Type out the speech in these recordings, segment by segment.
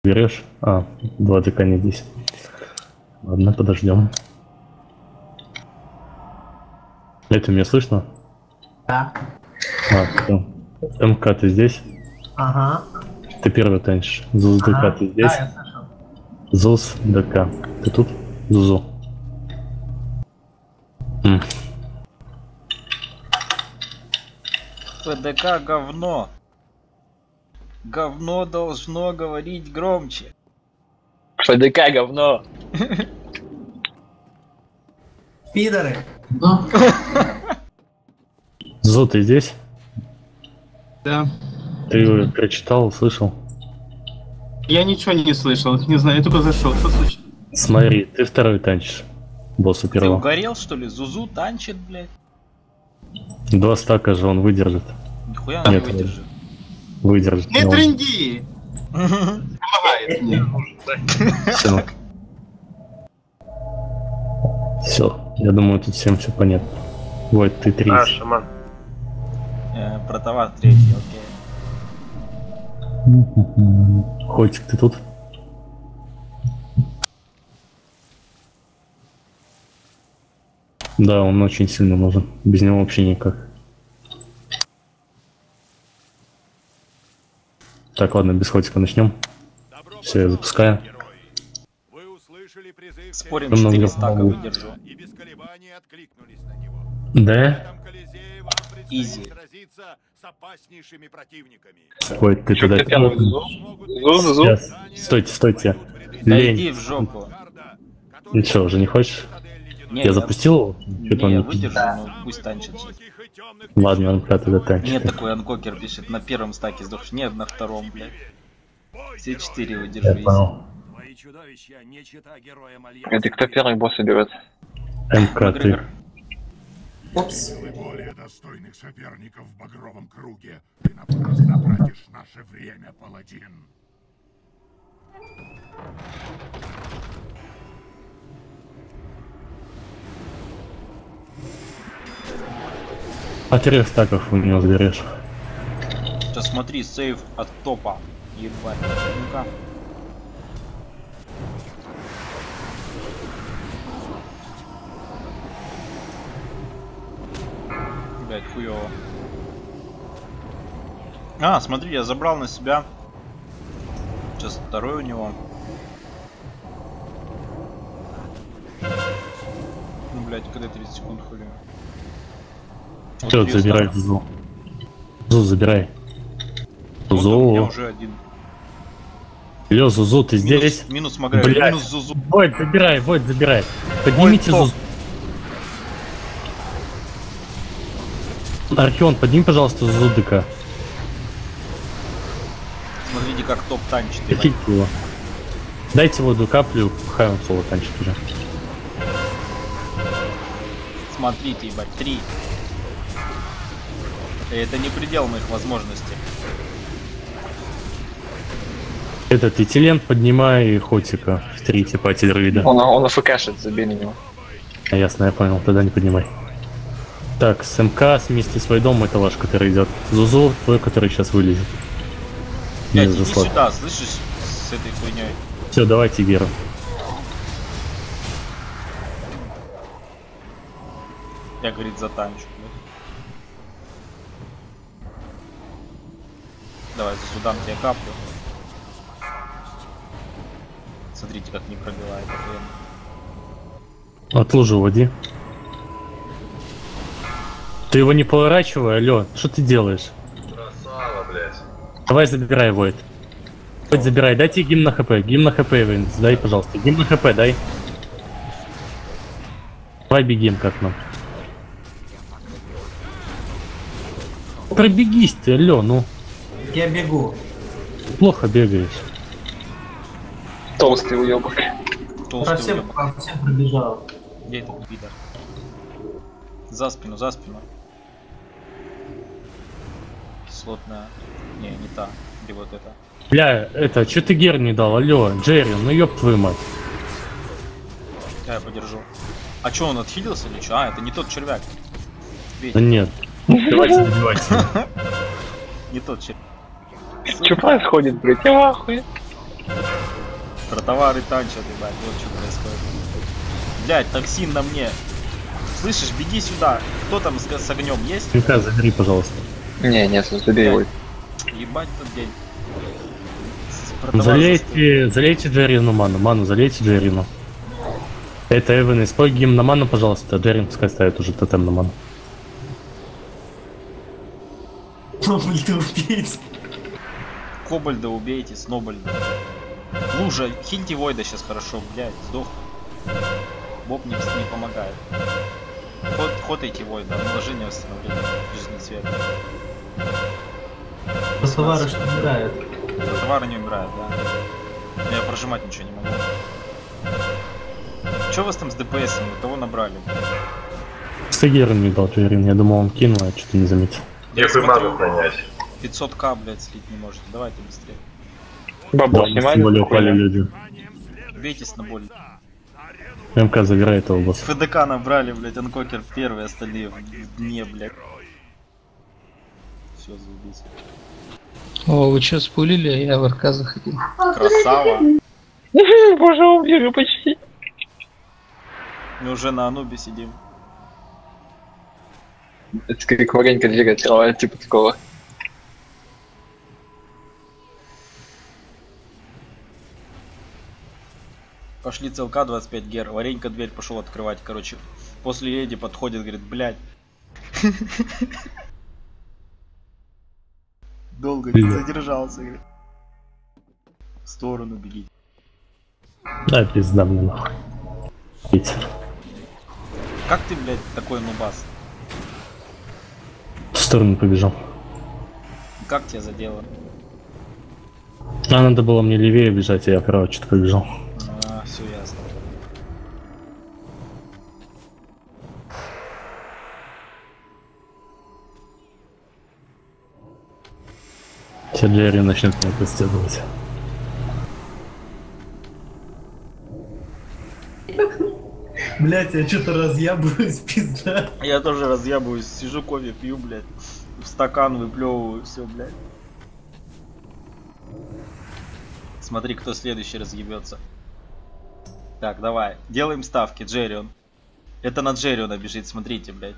Берешь? А, 2 ДК не здесь. Ладно, подождем. Это меня слышно? Да. А, все. МК, ты здесь? Ага. Ты первый танчишь. ЗУЗ ДК, ты здесь? Да, я слышал. ЗУЗ ДК. Ты тут? ЗУЗу. ПДК говно. Говно должно говорить громче. ПДК говно. Пидоры. ЗУ, ты здесь? Да. Ты прочитал, услышал? Я ничего не слышал, не знаю, я только зашел. Что случилось? Смотри, ты второй танчишь. Босса Ты первого. угорел, что ли? Зузу танчит, блядь. 2 стака же он выдержит. Нихуя он не Нет, выдержит. Выдержит. Не тренди! Помогает мне. Все. Все. Я думаю, тут всем все понятно. Вот, ты 3. А, шаман. Про товар третий, окей. Хотик, ты тут? Да, он очень сильно нужен. Без него вообще никак. Так, ладно, без Хотика начнем. Все, я запускаю. Спорим, 4 стака выдержу. Да? Изи. Ой, ты туда... Зу-зу-зу. Сейчас. Стойте, стойте. Да Лень. иди в жопу. Ну что, уже не хочешь? Не, Я запустил его? Что-то он Не, не выдержу, пиздит. но пусть танчится. Ладно, он тогда танчит. Нет, такой анкокер пишет, на первом стаке сдохнешь. Нет, на втором, блядь. Все 4 выдержу. Я изи. понял. Это кто первый босса берет? МК, ты. Макгрегор. Упс. Силы более достойных соперников в багровом круге. Ты напрасно тратишь наше время, паладин. А 3 стаков у него заберешь. Сейчас смотри, сейв от топа. Ебать. Ну-ка. Блять, хуёво. А, смотри, я забрал на себя. Сейчас второй у него. Ну, блять, когда 30 секунд хули. Все, забирай Зу. Зу, забирай. У меня Зу. уже один. Лё, Зузу, ты здесь? Минус Магрегор, Блядь. минус Зузу. Войд, забирай, Войд, забирай. Поднимите Войд, Зузу. Архион, подними, пожалуйста, Зузу ДК. Смотрите, как топ танчит. ебать. Хотите его. Дайте воду каплю, пускай он соло танчит уже. Смотрите, ебать, 3. Это не предел моих возможностей. Этот этилен поднимай Хотика в 3 типа Тильрейда. Он АФКшит, забей на него. Ясно, я понял, тогда не поднимай. Так, с МК, смести свой дом, это ваш, который идет. Зузу, твой, который сейчас вылезет. Блять, Не иди заслать. сюда, слышишь, с этой хуйней. Все, давайте Геру. Я, говорит, затанчу. Давай, за сюда тебе каплю. Смотрите, как не пробивает это время. От лужи уводи. Ты его не поворачивай, алё, что ты делаешь? Красава, блядь. Давай забирай Войд. Войд забирай, дайте гимн на хп, Вейн, дай, пожалуйста, гимн на хп, дай. Давай бегим как нам. Пробегись ты, алё, ну. Я бегу. Плохо бегаешь. Толстый уебок. Толстый уёбок. По всем пробежал. Где этот пидор? За спину, за спину. Слотная. Не, не та. Где вот это? Бля, это, чё ты Гер не дал, алё, Джерри, ну ёб твою мать. Я подержу. А чё, он отхилился или чё? А, это не тот червяк. Бей. Да нет. Давайте добивайте. Не тот червяк. Что происходит, блядь? Я в ахуе. Про товары танчат, ебать, вот что происходит. Блять, токсин на мне. Слышишь, беги сюда. Кто там с огнем есть? СМК, забери, пожалуйста. Не, нет, забей его. Ебать тот день. Про товар Залейте Джерину ману, залейте Джерину. Это Эвен, испой гимн на ману, пожалуйста. Джерин пускай ставит уже тотем на ману. Кобальда убейте. Кобальда убейте, Снобальда. Лужа, хильте Войда сейчас хорошо, блядь, сдох. Боб не помогает. Хотайте Войда, наложение восстановления жизни света. Товарищ не играет. Товары не умирают, да. Я прожимать ничего не могу. Че у вас там с ДПСом? Кого набрали? Стагерин не дал Джерин, я думал он кинул, а что-то не заметил. Я Нехуй смотрю, магу хранять. 500к, блядь, слить не можете. Давайте быстрее. Бабу Да, снимали? тем более упали люди. Бейтесь на боль. МК забирает его босса. ФДК набрали, блядь, анкокер первый, остальные в дне, блядь. Все, заебись. О, вы что, спулили, а я в РК заходил. Красава. Боже, убежу почти. Мы уже на Анубе сидим. Это как маленько дверь открывает, типа такого. Пошли целка 25 гер. Варенька дверь пошел открывать, короче. После Эди подходит, говорит, блядь. Долго не задержался, говорит. В сторону беги. Да, пизда мне нахуй. Питер. Как ты, блядь, такой нубас? В сторону побежал. Как тебя задело? А надо было мне левее бежать, а я вправо что-то побежал. А, все ясно. Сейчас Джерри начнет меня преследовать. Блять, я что-то разъябываюсь, пизда. Я тоже разъябываюсь, сижу кофе пью, блядь. В стакан выплевываю, все, блядь. Смотри, кто следующий разъебется. Так, давай. Делаем ставки, Джеррион. Это на Джерриона бежит, смотрите, блядь.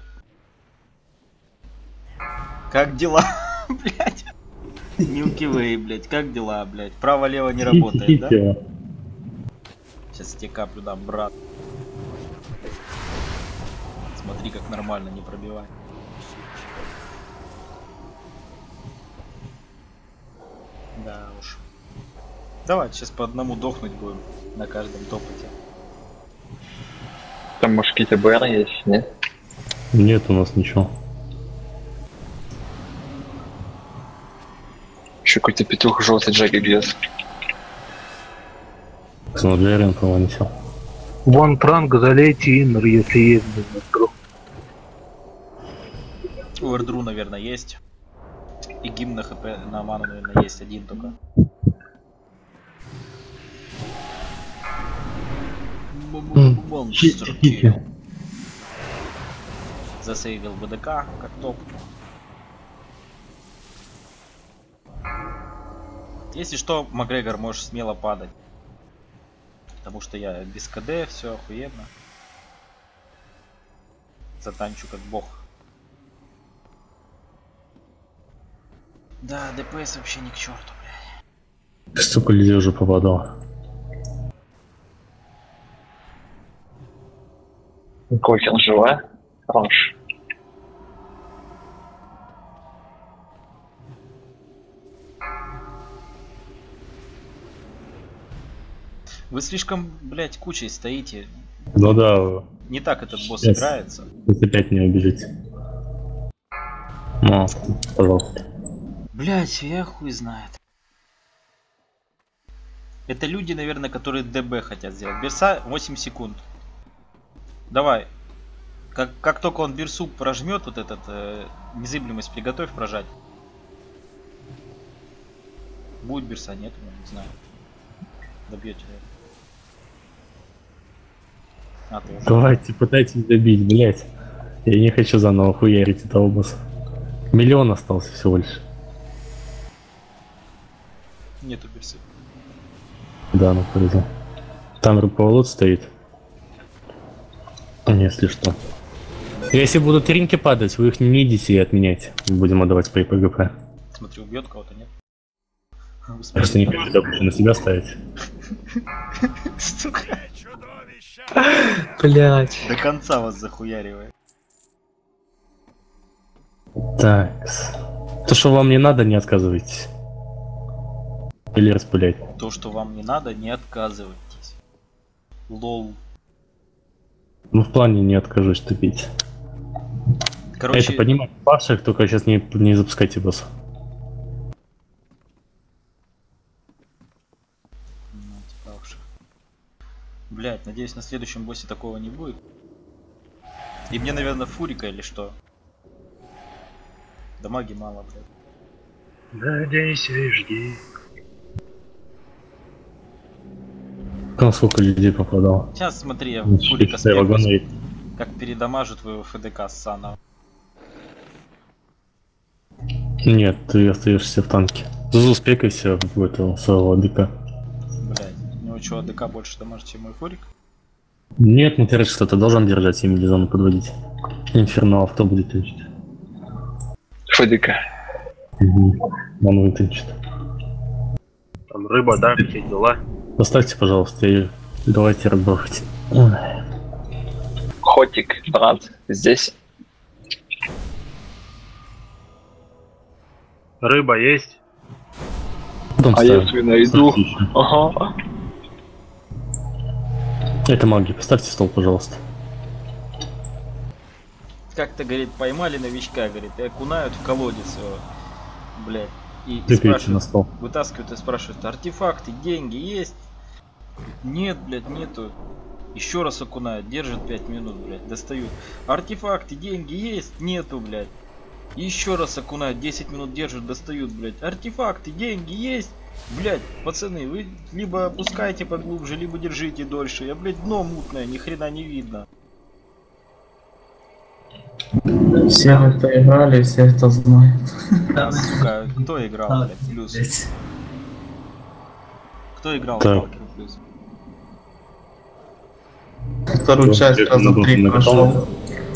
Как дела, блядь? Милки Вей, блядь, как дела, блядь? Право-лево не работает, да? Сейчас тебе каплю дам, брат. Смотри, как нормально, не пробивай. Да уж. Давайте сейчас по одному дохнуть будем на каждом топоте. Там может какие-то БР есть, нет? Нет у нас ничего. Еще какой-то петух желтый Джаги бьет. Но Джерри повонесил. Вон транк залейте иннер, если есть. У Эрдру, наверное, есть. И гимн на хп на ману, наверное, есть один только. Монстр килл. Засейвил БДК, как топ. Если что, Макгрегор, можешь смело падать. Потому что я без КД, все охуенно. Затанчу как бог. Да, ДПС вообще ни к черту, блядь. Столько людей уже попадало. Кокин жива? Хорош. Вы слишком, блядь, кучей стоите. Ну да, Не так этот босс Yes. играется. если опять не убежите. Ну, пожалуйста. Блядь, я хуй знает. Это люди, наверное, которые ДБ хотят сделать. Берса 8 секунд. Давай. Как только он берсу прожмет, вот этот незыблемость приготовь прожать. Будет берса, нет? Ну, не знаю. Добьете. А, ты уже. Давайте, пытайтесь добить, блять. Я не хочу заново хуярить этого босса. Миллион остался всего лишь. Нету берсы. Да, ну повезло. Там руководство стоит. Если что. Если будут ринки падать, вы их не идите и отменяйте. Будем отдавать при ПГП. Смотри, убьет кого-то, нет? Просто не хочу допустим на себя ставить. Сука. Блять. До конца вас захуяривает. Так. То, что вам не надо, не отказывайтесь. Или распылять. То, что вам не надо, не отказывайтесь. Лол. Ну, в плане не откажусь тупить. Короче, Это понимаю, павших, только сейчас не запускайте босса. блять, надеюсь, на следующем боссе такого не будет. И мне, наверное, фурика или что? Дамаги мало, блядь. Надейся и жди. Там сколько людей попадало. Сейчас смотри, я Ну, фурика считай, вагон спрягусь, едет. как передамажу твоего ФДК Сана. Нет, ты остаешься в танке. Зузу, спекайся в этого своего АДК. Блять, у него что, АДК больше дамажит, чем мой фурик? Нет, не теряешь, что-то должен держать, им зону подводить. Инферно авто будет тычить. ФДК. Он вытащит. Там рыба, да, все дела. Поставьте, пожалуйста, и давайте разбавьте. Хотик, брат, здесь. Рыба есть? Потом А я ставим. свою найду. Поставьте еще. Ага. Это маги, поставьте стол, пожалуйста. Как-то, говорит, поймали новичка, говорит, и окунают в колодец его, блядь. И Тыкайте на спрашивают, стол. вытаскивают и спрашивают, артефакты, деньги есть? Нет, блядь, нету. Еще раз окунают, держат 5 минут, блядь, достают. Артефакты, деньги есть? Нету, блядь. Еще раз окунают, 10 минут держат, достают, блядь. Артефакты, деньги есть? Блядь, пацаны, вы либо опускайте поглубже, либо держите дольше. Я, блядь, дно мутное, ни хрена не видно. Все в это играли, все это знают. Да, сука, кто играл, блядь, плюс? Блять. Кто играл в Так. Сталкер плюс? Вторую часть раза 3 прошел.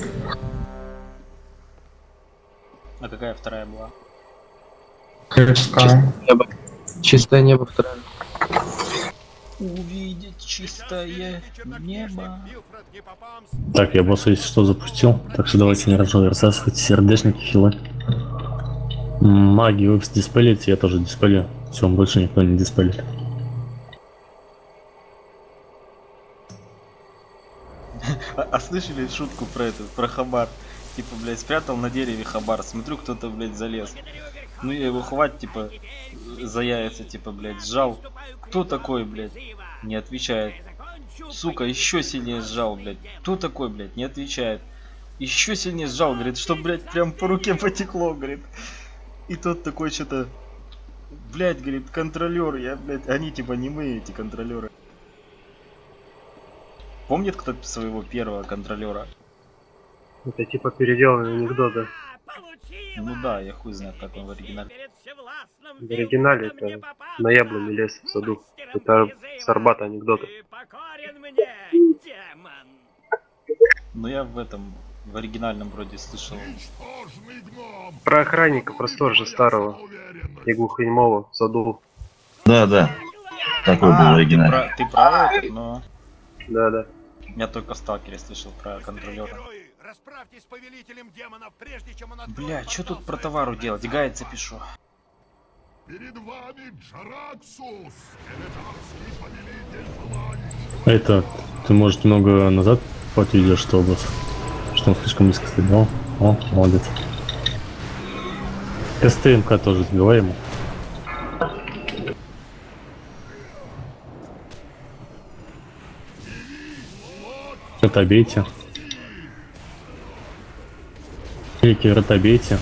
А какая вторая была? Крышка. Чистое небо второе. Увидеть чистое небо. Так, я босса, если что, запустил. Так что давайте не рассасывайте сердечники, хилы. Маги вы диспелите, я тоже диспелю. Все, больше никто не диспелит. А слышали шутку про это, про хабар? Типа, блядь, спрятал на дереве хабар, смотрю, кто-то, блядь, залез. Ну я его хватит, типа, за яйца, типа, блядь, сжал. Кто такой, блядь? Не отвечает. Сука, еще сильнее сжал, блядь. Кто такой, блядь? Не отвечает. Еще сильнее сжал, говорит, что, блядь, прям по руке потекло, говорит. И тот такой что-то, блядь, говорит, контролер, я, блядь, они типа не мы, эти контролеры. Помнит кто своего первого контролера? Это типа переделанный анекдот, да? Ну да, я хуй знает, как он в оригинале. В оригинале это на яблоне лес в саду. Это с Арбата анекдоты. Но я в этом, в оригинальном вроде слышал. Ничтожный гном. Про охранника, про сторожа старого и глухонемого в саду. Да. Такой был оригинальный. Ты про это, но Да. я только в Сталкере слышал про контролера. Расправьтесь с повелителем демонов, прежде чем он Бля, что тут про товару делать? Гайд запишу. Перед вами Джараксус, скелетарский повелитель желающих. Это, ты, может, немного назад подведешь, что босс? Что он слишком близко стоит, да? О, молодец. СТМК тоже сбивай ему. Это бейте. Великий ротобейте.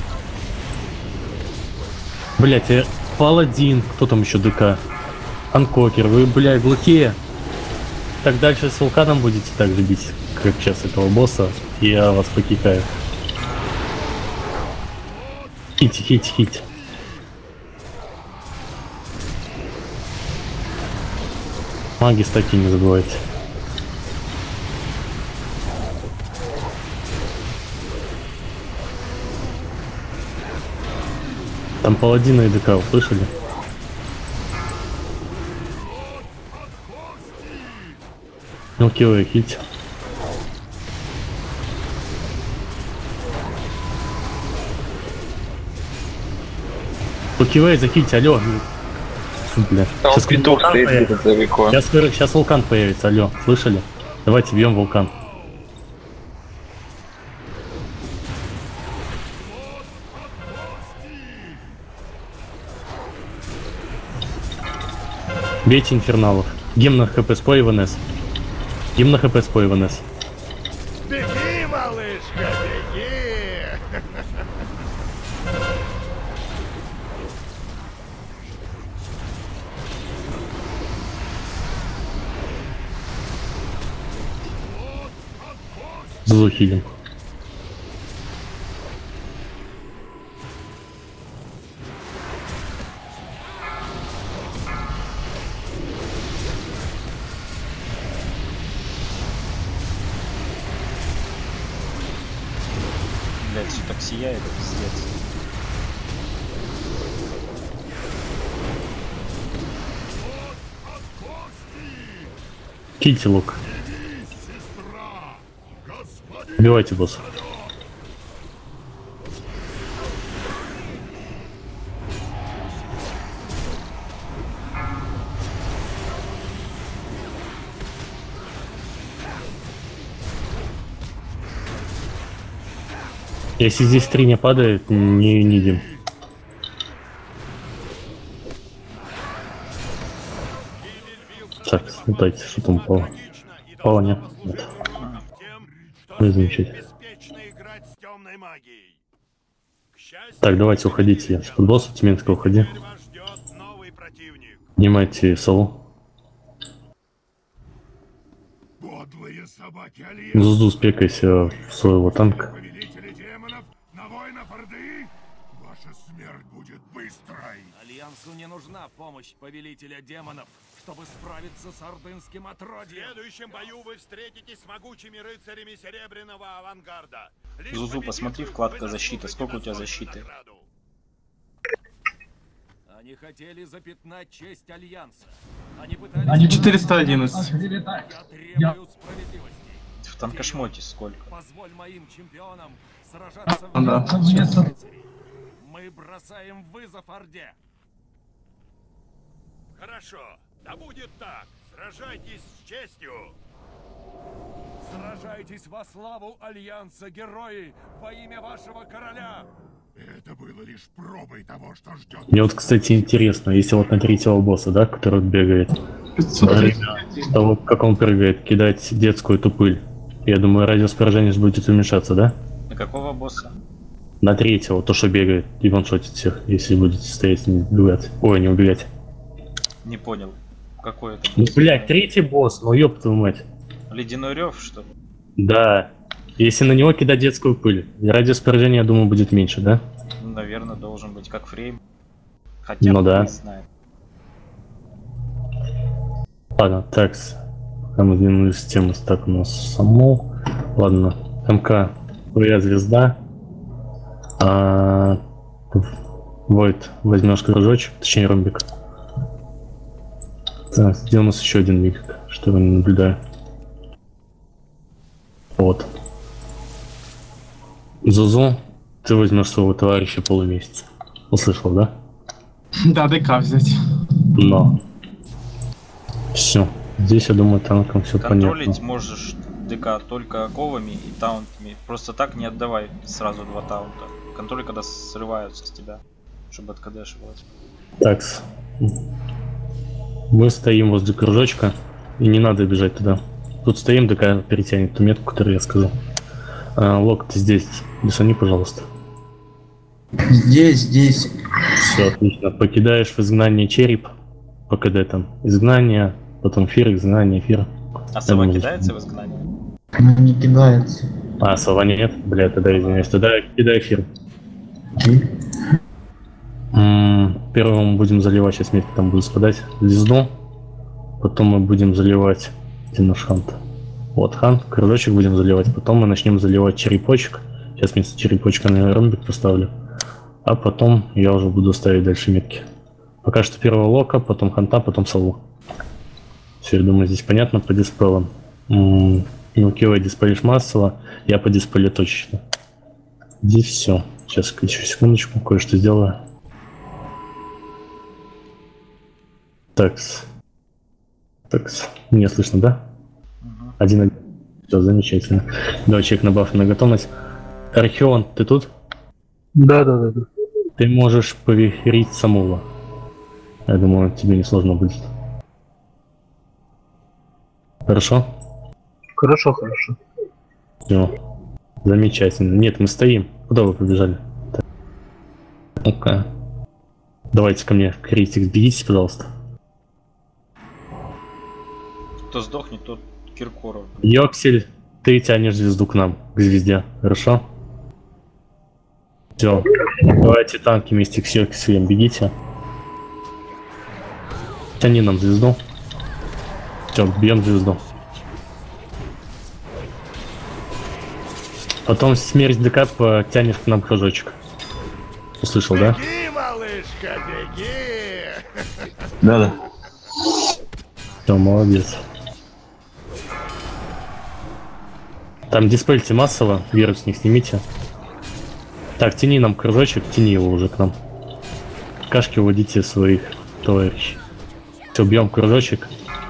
Блять, паладин, кто там еще ДК? Анкокер, вы, блядь, глухие. Так дальше с вулканом будете так же бить, как сейчас этого босса, и я вас покикаю. Хить. Маги стаки не забывайте. Там паладина и ДК, услышали? Ну, килл хильте. Покивай, захильте, алло. Бля. Там Сейчас петух вулкан стоит появится. где-то далеко. Сейчас вулкан появится, алло, слышали? Давайте бьем вулкан. Бейте инферналов. Гимн на хп спой ВНС. Гимн на хп спой ВНС. Беги, малышка, беги! Зухилин. Блять, все так сияет, пиздец. Кильте лук. Убивайте босса. Если здесь 3 не падает, не идем. Так, дайте, что там упало. Упало, нет? Нет. Ну, замечательно. Так, давайте уходите. Под босса Тюменска уходи. Поднимайте солу. Подлые собаки Альянса, Зузу спекайся в своего танка. повелители демонов, на воинов Орды, ваша смерть будет быстрой. Альянсу не нужна помощь повелителя демонов, чтобы справиться с ордынским отродьем. В следующем бою вы встретитесь с могучими рыцарями Серебряного авангарда. Зузу, посмотри, вкладка защита. Сколько у тебя защиты? Они хотели запятнать честь Альянса. Они пытались... Они 411. Я требую справедливости. В танкошмоте сколько? Позволь моим чемпионам сражаться Да. вместе с рыцарями. Мы бросаем вызов Орде. Хорошо, да будет так. Сражайтесь с честью. Сражайтесь во славу Альянса, герои, во имя вашего короля. Это было лишь пробой того, что ждет. Мне вот, кстати, интересно, если вот на третьего босса, да, который вот бегает, во время того, как он прыгает, кидать детскую эту пыль, я думаю, радиус поражения будет уменьшаться, да? На какого босса? На третьего, то, что бегает и ваншотит всех, если будете стоять не убегать. Ой, не убегать. Не понял. Какой это? Ну, блядь, третий босс, ну ёб твою мать. Ледяной рев, что ли? Да. Если на него кидать детскую пыль, радиус поражения, я думаю, будет меньше, да? Ну, наверное, должен быть как фрейм. Хотя Ну бы да. не знаю. Ладно, так. Мы сдвинулись с темы, так у нас само. Ладно, МК, твоя звезда. Войд, возьмешь кружочек, точнее ромбик. Так, где у нас еще один миг, что я не наблюдаю. Вот. Зузу, ты возьмешь своего товарища полумесяца. Услышал, да? Да, ДК взять. Но. Все. Здесь, я думаю, танком все Контролить понятно. можешь ДК только оковами и таунтами. Просто так не отдавай сразу 2 таунта. Контроль, когда срываются с тебя, чтобы откадешивалось. Так. Мы стоим возле кружочка, и не надо бежать туда. Тут стоим, ДК перетянет ту метку, которую я сказал. Лок, ты здесь. Десани, пожалуйста. Здесь. Все, отлично. Покидаешь в изгнание череп. По КД там. Изгнание, потом эфир, изгнание, эфир. А сова кидается в изгнание? Она не кидается. А, сова нет? Бля, тогда извиняюсь. Тогда кидай эфир. Первым будем заливать, сейчас метки там будут спадать. Звезду. Потом мы будем заливать... Где наш хант? Вот хант, кружочек будем заливать. Потом мы начнем заливать черепочек. Сейчас вместо черепочка, наверное, ромбик поставлю. А потом я уже буду ставить дальше метки. Пока что первого лока, потом ханта, потом сову. Все, я думаю, здесь понятно по диспелам. Мелкивый диспелишь массово, я по диспелю точечно. Здесь все. Сейчас еще секундочку, кое-что сделаю. Такс. Такс. Меня слышно, да? Один. Все, замечательно. Давай чек на баф на готовность. Археон, ты тут? Да. Ты можешь поверить Самула. Я думаю, тебе не сложно будет. Хорошо? Хорошо. Все. Замечательно. Нет, мы стоим. Куда вы побежали? Ну-ка. Давайте ко мне, критик, сбегитесь, пожалуйста. Кто сдохнет, тот Киркоров. Йоксель, ты тянешь звезду к нам, к звезде. Хорошо? Все. Давайте танки вместе к Йокселям бегите. Тяни нам звезду. Все, бьем звезду. Потом смерть ДК тянешь к нам кружочек. Услышал, да? Беги, малышка, беги! Да. Все, молодец. Там диспельте массово, вирус с них снимите. Так, тяни нам кружочек, тяни его уже к нам. Кашки уводите своих товарищей. Все, бьем кружочек.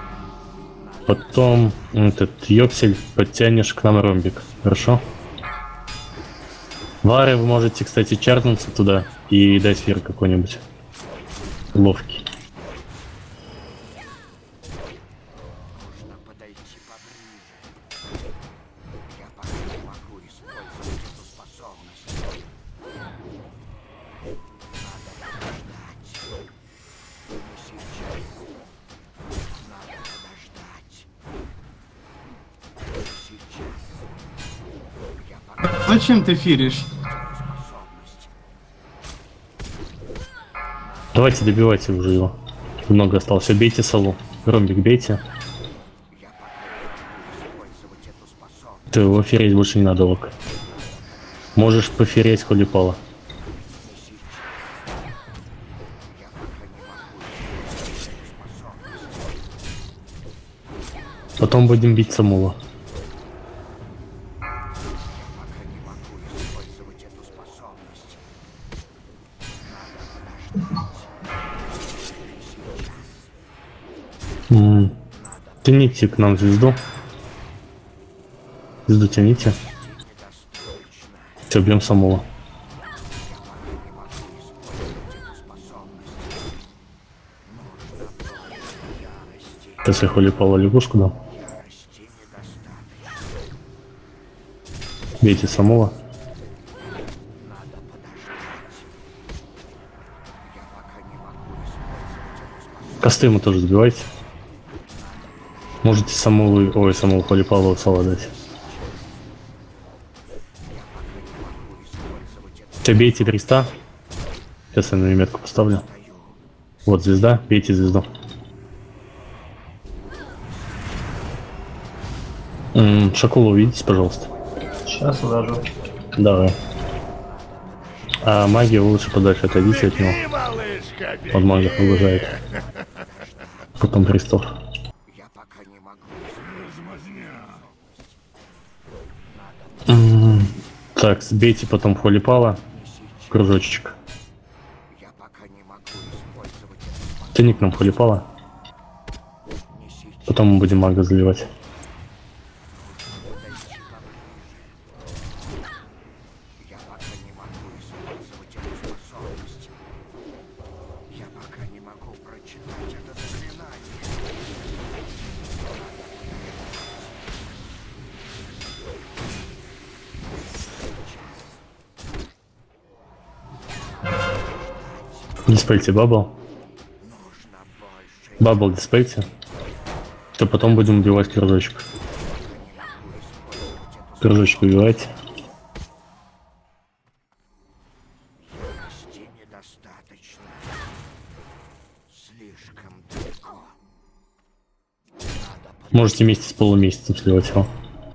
Потом этот Йоксель подтянешь к нам ромбик. Хорошо? Вары вы можете, кстати, чарнуться туда и дать фир какой-нибудь. Ловкий. Зачем ты фиришь? Давайте добивайте уже его. Много осталось. Все, бейте Салу. Ромбик бейте. Ты его ферить больше не надо, лок. Можешь поферить Холипала. Потом будем бить Самула. Тяните к нам звезду. Звезду тяните. Все, бьем Самула. Сейчас я Холипала лягушку дам. Бейте Самула. Косты ему тоже сбивайте. Можете Самулу, Самулу Холипалу Сала дать. Все, бейте 300. Сейчас я на метку поставлю. Вот звезда, бейте звезду. Шакулу увидите, пожалуйста. Сейчас уложу. Давай. А магию лучше подальше отойдите от него. Он магов угрожает. Потом Христов. Так, сбейте потом Холипала. Кружочек. Тяни к нам Холипала. Потом мы будем мага заливать. Диспельте бабл. Бабл диспельте. То потом будем убивать кружочек. Кружочек убивайте. Можете вместе с полумесяцем сливать его.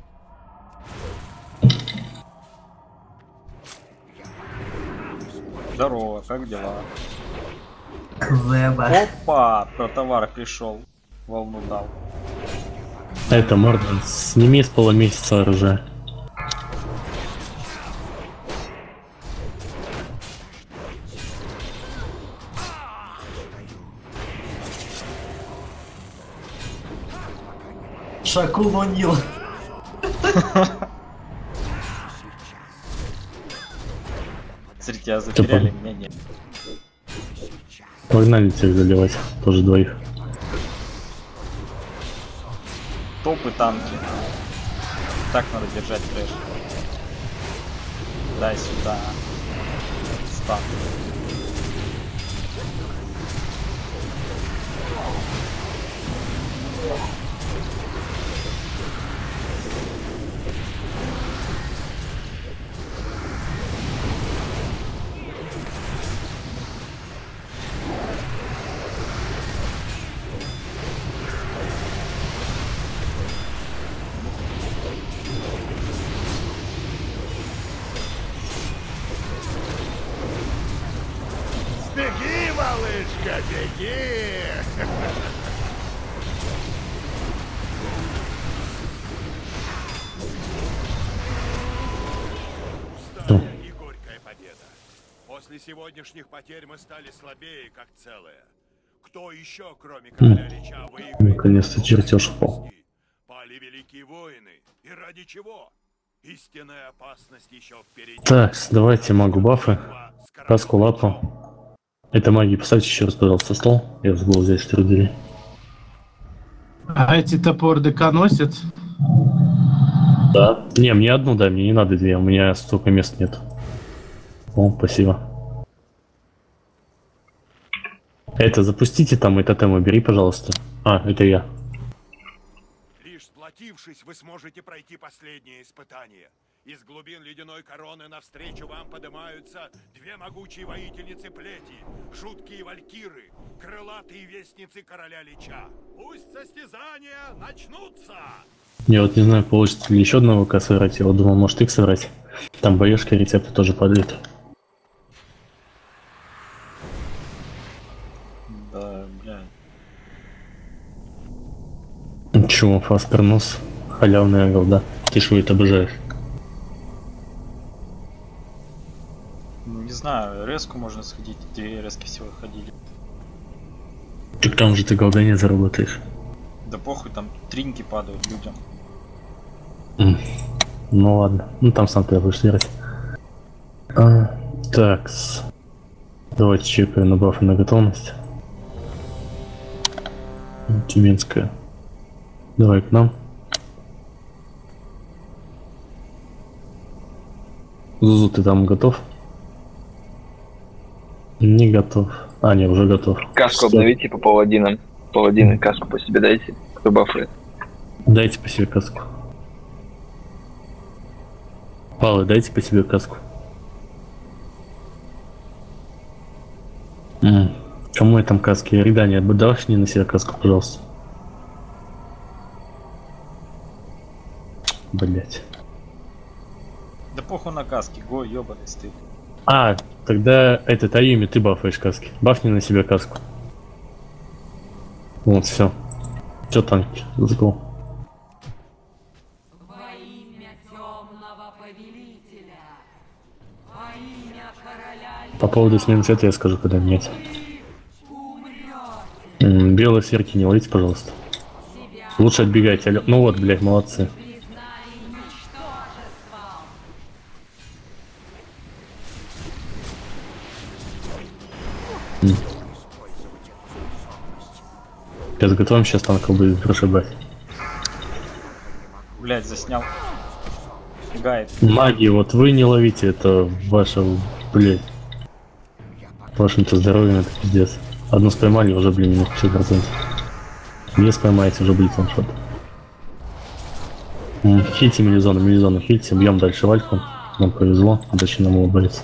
Здорово, как дела? Зеба. Опа, про товар пришел. Волну дал. Это Морден, сними с полумесяца оружие. Шаку Вонил. Смотрите, а затеряли, меня нет. Погнали всех заливать, тоже двоих. Топы танки. Так надо держать трэш. Дай сюда. Стан. Беги, малышка, беги! Усталая и горькая победа. После сегодняшних потерь мы стали слабее, как целое. Кто еще, кроме короля Лича, выиграет? Наконец-то чертеж упал. Пали великие воины. И ради чего? Истинная опасность еще впереди. Так, давайте магу бафы. Каску, лапу. Это маги, поставьте еще раз, пожалуйста, стол. Я забыл взять штруделей. А эти топор ДК носят? Да. Не, мне одну дай, мне не надо две, у меня столько мест нет. О, спасибо. Это, запустите там и тотем убери, пожалуйста. А, это я. Лишь сплотившись, вы сможете пройти последнее испытание. Из глубин ледяной короны навстречу вам поднимаются две могучие воительницы плети, жуткие валькиры, крылатые вестницы короля Лича. Пусть состязания начнутся! Я вот не знаю, получится ли еще одного ВК сыграть. Я вот думал, может их сыграть. Там боешка, рецепты тоже падают. Да, бля. Чего, фаспернос? Халявная голда. Ты что это обожаешь? Не знаю, резку можно сходить, 2 резки всего ходили. Так там же ты голда не заработаешь. Да похуй, там тринки падают людям. Ну ладно, ну там сам ты будешь сыграть. Так, давайте чекаем на бафы на готовность. Тюменская. Давай к нам. Зузу, ты там готов? Не готов. А, не, уже готов. Каску обновите по паладинам. Паладины каску по себе дайте. Кто бафает? Дайте по себе каску. Палы, дайте по себе каску. Кому я там каски? Ридания, давай не на себя каску, пожалуйста. Блять. Да похуй на каски, го, ёбаный стыд. А, тогда этот Аюми, ты бафаешь каски. Бафни на себя каску. Вот, все. Все, танки, let's go. Во имя темного повелителя, во имя короля. По поводу смены цвета я скажу, когда нет. Белые сверки не ловите, пожалуйста. Лучше отбегайте. Ну вот, блять, молодцы. Сейчас готовим, сейчас танков будет прошибать. Блять, заснял. Гайд. Маги, вот вы не ловите, это ваше, блять. Вашим-то здоровьем это пиздец. Одну споймали, уже, блин, минус 50%. Две споймаете, уже будет ваншот. Хильте мелизону, хильте, бьем дальше вальку. Нам повезло, удачи нам его борется.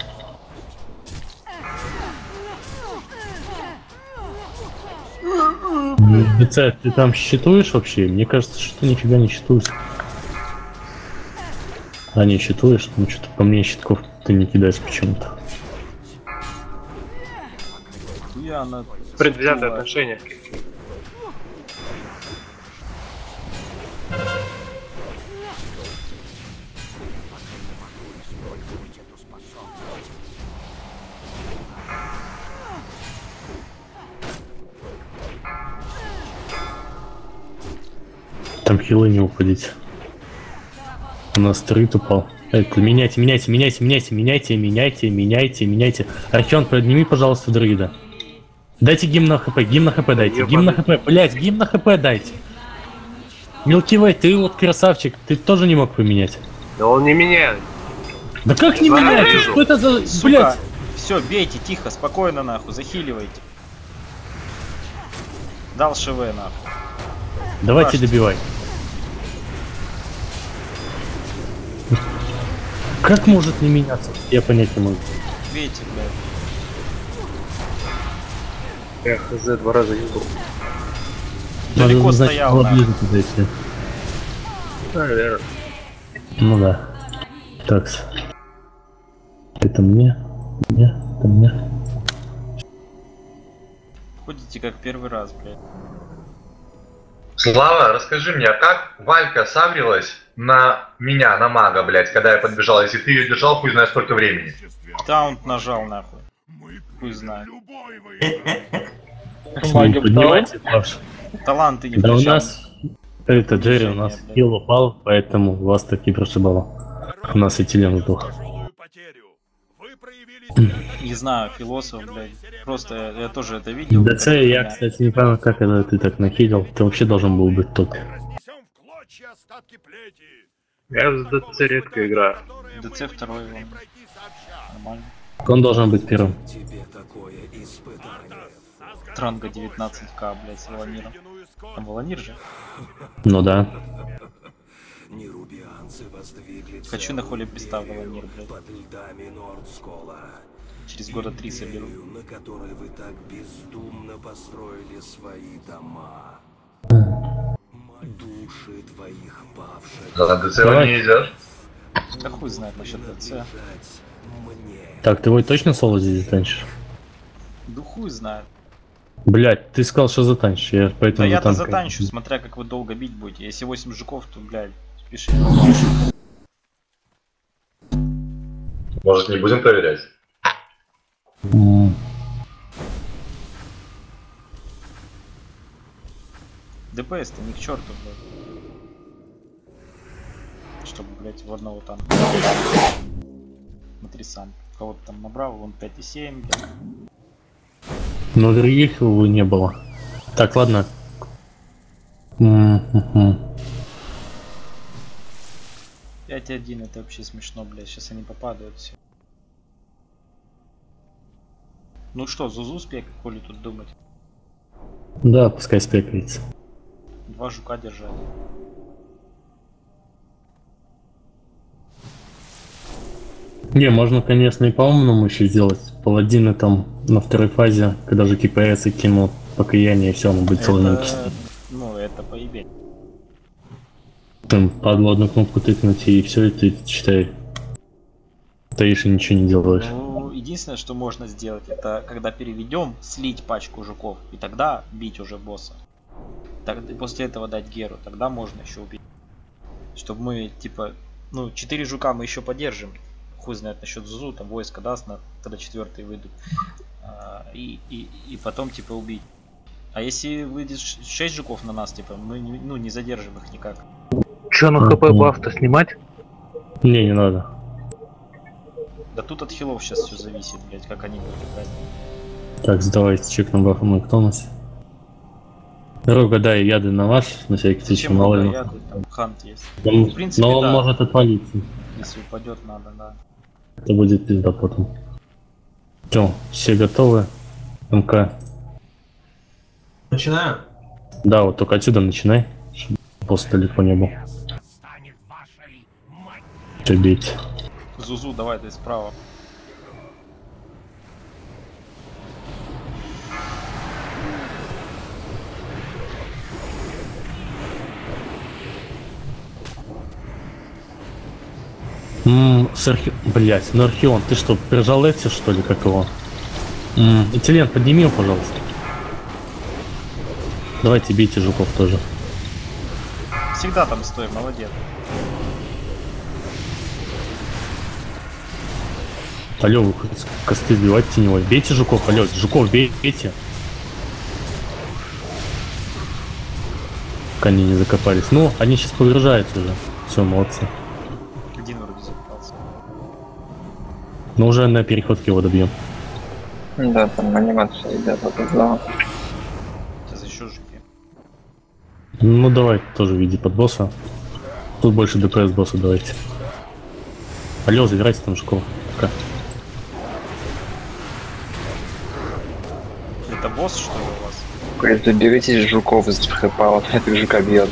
ДЦ, ты там щитуешь вообще? Мне кажется, что ты нифига не щитуешь. А не щитуешь? Ну что-то по мне щитков ты не кидаешь почему-то. Предвзятое отношение. Там хилы не уходите. У нас стрит упал. Меняйте. Архион, подними, пожалуйста, друида. Дайте гимн на хп, дайте. Гимн на хп, блять, гимн на хп дайте. Милкивей, ты вот красавчик, ты тоже не мог поменять. Да он не меняет. Да как не меняет? Что это за... Блять. Все, бейте, тихо, спокойно нахуй, захиливайте. Дал ШВ нахуй. Давайте добивай. Как может не меняться? Я понять не могу. Бейте, блядь. Я хз 2 раза ебал. Далеко стоял, ближе подойти. Наверное. Ну да. Так. Это мне. Это мне. Ходите как первый раз, блядь. Слава, расскажи мне, а как Валька саврилась на меня, на мага, блядь, когда я подбежал? Если ты ее держал, хуй знает сколько времени. Таунт нажал, нахуй. Хуй знает. Понимаете, Паш? Таланты не Да у включал. нас... Это Джерри, у нас хил упал, поэтому вас таки прошибало. У нас и Телем сдох. Не знаю, философ, блядь. Просто я тоже это видел. ДЦ, я, кстати, не понял, как это ты так нахилил. Ты вообще должен был быть тут. Я в ДЦ редко играю. ДЦ второй его. Нормально. Он должен быть первым. Транга 19к, блядь, с Волониром. Там Волонир же? Ну да. Хочу на холле пристав Волонир, блядь. Через года 3 соберу. На которой вы так бездумно построили свои дома. Души твоих павших. Да, ДЦ не идет. Да хуй знает насчет ДЦ. Так, ты его точно соло здесь затанчишь? Да хуй знает. Блять, ты сказал, что затанчишь, я поэтому Да я-то затанкаю. затанчу, смотря как вы долго бить будете. Если 8 жуков, то, блядь, спеши. Может, не будем проверять? ДПС-то ни к черту, блядь. Чтобы, блядь, в одного танка. Смотри сам. Кого-то там набрал, вон 5,7, блядь. Но других его не было. Так, ладно. 5,1 это вообще смешно, блядь. Сейчас они попадают все. Ну что, Зузу спек, коли тут думать? Да, пускай спекается. 2 жука держать. Не, можно, конечно, и по-умному еще сделать. Паладины там на второй фазе, когда же КПС и кинул покаяние, и все, он будет целый Это... написан. Ну, это поебень. Там падлу одну кнопку тыкнуть и все, и ты, считай, стоишь и ничего не делаешь. Ну, единственное, что можно сделать, это когда переведем, слить пачку жуков, и тогда бить уже босса. Так, после этого дать Геру, тогда можно еще убить. Чтобы мы, типа, ну, 4 жука мы еще поддержим. Хуй знает насчет Зузу, там войско даст, когда 4-е выйдут. И потом, типа, убить. А если выйдет 6 жуков на нас, типа, мы не задержим их никак. Че, на хп баф-то снимать? Не надо. Да тут от хилов сейчас все зависит, блять, как они будут играть. Так, сдавайте чек на бафу, мы кто у нас? Рога, дай яды на ваш, на всякий случай, Зачем мало много ли. яды, там хант есть. Он- В принципе, но он да. может отвалиться. Если упадет, надо, да. Это будет пизда потом. Все, все готовы? МК. Начинаем? Да, вот только отсюда начинай, чтобы босс далеко не был. Все, бейте. Зузу, давай ты справа. Блять, ну Архион, ты что, прижал эти, что ли, как его? Этилен, подними его, пожалуйста. Давайте бейте жуков тоже. Всегда там стой, молодец. Алло, вы косты сбивать теневой. Бейте жуков, алло, жуков бейте. Пока они не закопались. Ну, они сейчас погружаются уже. Все, молодцы. Один вроде закопался. Но уже на переходке его добьем. Да, там анимация идет от этого. Сейчас еще жуки. Ну давай тоже в виде подбосса. Тут больше ДПС босса давайте. Алло, забирайте там жуков. Пока. Это босс, что ли, у вас? Говорит, заберите жуков из ХП, вот это жука бьет.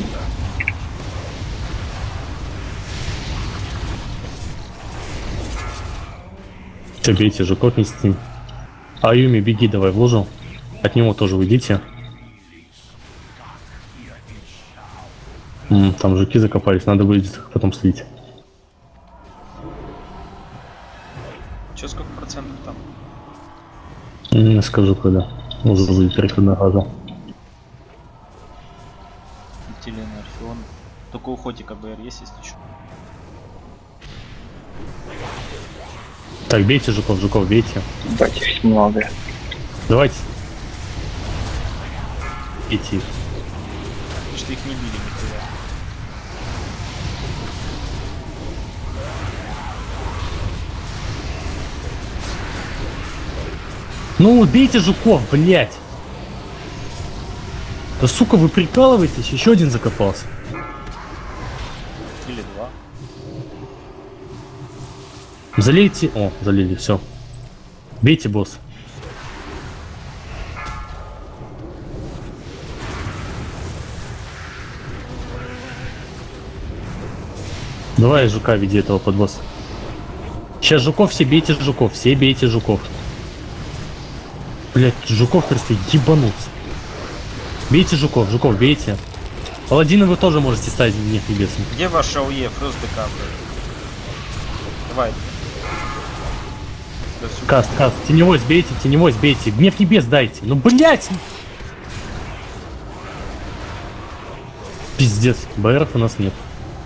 Все, бейте жуков не с ним. Аюми, беги давай в лужу. От него тоже уйдите. Там жуки закопались, надо будет их потом слить. Че, сколько процентов там? Не скажу когда. Уже будет переходная фаза. Телена, Архион. Только у Хотика БР есть, если что. Так, бейте жуков, бейте. Бать, их много. Давайте. Идти. Что их не били никуда. Ну, бейте жуков, блять. Да сука, вы прикалываетесь? Еще один закопался. Или два. Залейте. О, залили, все. Бейте, босс. Давай жука веди этого подбосса. Сейчас жуков все бейте жуков. Блять, жуков просто ебануться. Бейте жуков, бейте. Паладина вы тоже можете ставить в гнев небесный. Где ваш АУЕ? Фрёст ДК, блядь. Давай. Каст, теневой сбейте, гнев небес дайте. Ну блять! Пиздец, БРов у нас нет.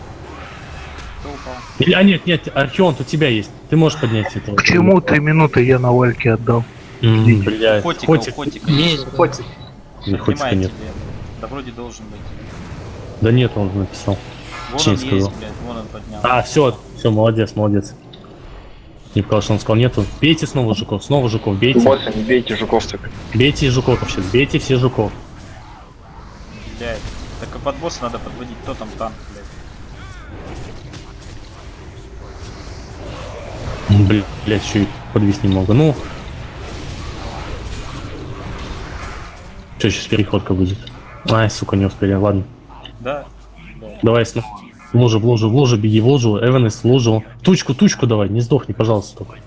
Нет, Архион, у тебя есть. Ты можешь поднять этого. К чему 3 минуты я на вальке отдал? Блядь. Хотика. Нет, Хотик. Хотика нет. Да вроде должен быть. Да нет, он написал. Вон он есть, блядь, вон он поднял. А, все, молодец. Не сказал, что он сказал нету. Бейте снова жуков, бейте. Босса, не бейте жуков так. Бейте жуков сейчас, бейте все жуков. Блядь. Так и под босса надо подводить, кто там танк, блядь. Блядь, еще и подвис немного. Ну. Что, сейчас переходка будет? Ай, сука, не успели, ладно. Да. Давай снова. В лужу, беги в лужу, Эванес в лужу. Тучку давай, не сдохни, пожалуйста, только.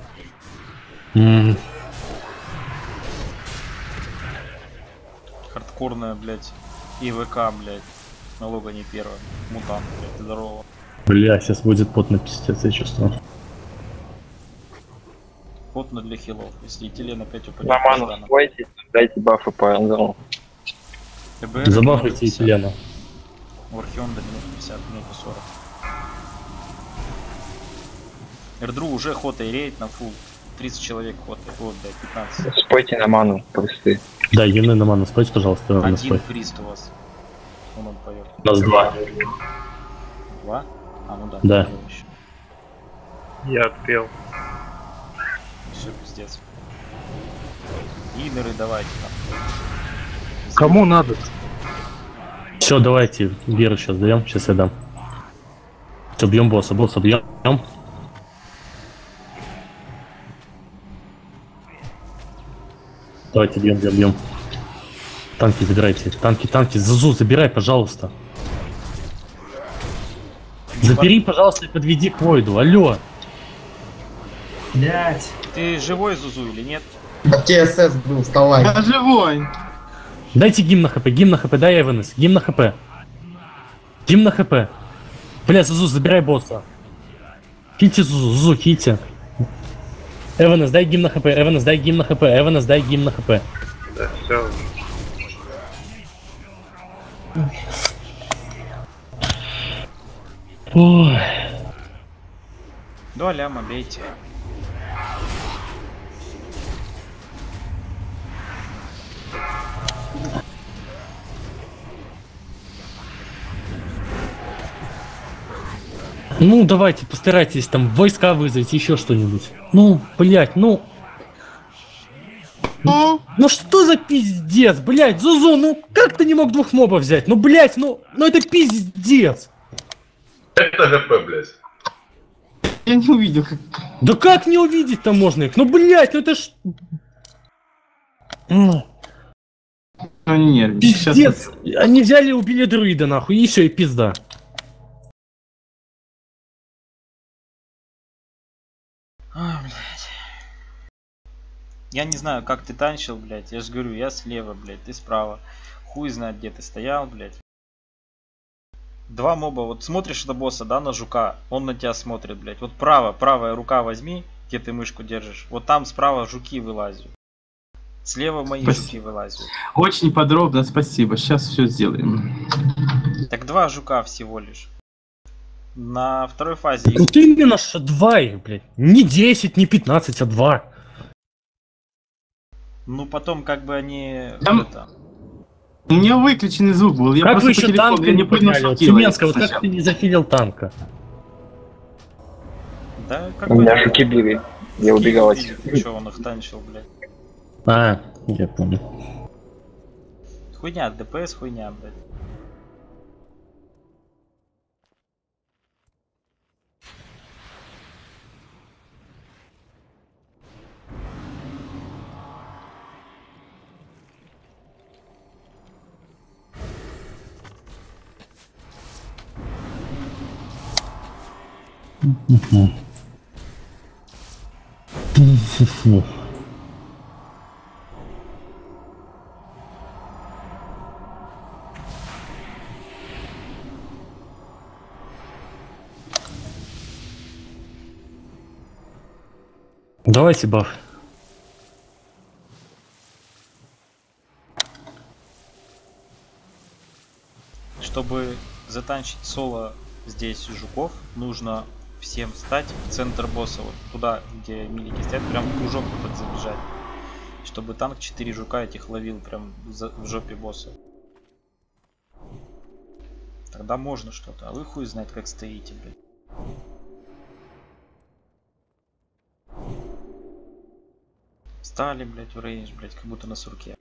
Хардкорная, блядь. ИВК, блядь. Налога не первая. Мутант, блядь, здорово. Бля, сейчас будет потно пиздец, я чувствую. Потно для хилов. Если Телен опять упадет. На ману стойте, дайте бафы по Анзелу. Забафайте Телена. У Архион до минут 50, минут 40. Эрдру уже хота и рейд на фул. 30 человек хота. Вот, да, 15. Спойте на ману, просты. Да, юны на ману, спойте, пожалуйста. Один прист у вас. Он поет. У нас 2. 2? А, ну да. Да. Я отпел. Все, пиздец. Инеры давайте там. Кому надо? Все, давайте, Геру сейчас даем, сейчас я дам. Все, бьем босса, бьем. Давайте бьем. Танки забирайте, танки, Зузу, забирай, пожалуйста. Забери, пожалуйста, и подведи к Войду, алло. Блять. Ты живой, Зузу, или нет? ТСС был, вставай. Я живой. Дайте гимн на хп, дай Эванес, гимн на хп. Бля, Зузу, забирай босса. Кильте Зузу, кильте. Эванес, дай гимн на хп, Эванес, дай гимн на хп, Эванес, дай гимн на хп. Да, все. Ой. 2 ляма бейте. Ну, давайте, постарайтесь там войска вызвать, еще что-нибудь. Ну, блять, ну... Ну что за пиздец, блять, Зузу, ну как ты не мог 2 мобов взять? Ну, блять, ну это пиздец. Это ГП, блядь. Я не увидел, как... Да как не увидеть-то можно их? Ну, блять, ну это ж... Ну, не нервничай. Пиздец. Они взяли и убили друида, нахуй, и все, и пизда. Ой, блядь. Я не знаю, как ты танчил, блядь. Я же говорю, я слева, блядь, ты справа. Хуй знает, где ты стоял, блядь. 2 моба, вот смотришь на босса, да, на жука, он на тебя смотрит, блядь. Вот правая рука возьми, где ты мышку держишь. Вот там справа жуки вылазят. Слева мои жуки вылазят. Очень подробно, спасибо. Сейчас все сделаем. Так 2 жука всего лишь. На второй фазе... Вот именно что 2 их, блядь. Не 10, не 15, а 2. Ну потом как бы они... Там... Это... У меня выключенный звук был. Я как вы еще телефону, танка я не понял, подняли? что Вот, делать Тюменская, вот как сначала. ты не зафилил танка? Да, как У меня жуки были. Я убегал от них. Че он их танчил, блядь. А, я понял. Хуйня, ДПС хуйня, блядь. Давайте баф. Чтобы затанчить соло здесь жуков, нужно всем встать в центр босса, вот туда, где милики стоят, прям в кружок этот забежать. Чтобы танк 4 жука этих ловил прям в жопе босса. Тогда можно что-то, а вы хуй знает, как стоите, блядь. Стали, блядь, в рейндж, блядь, как будто на сурке.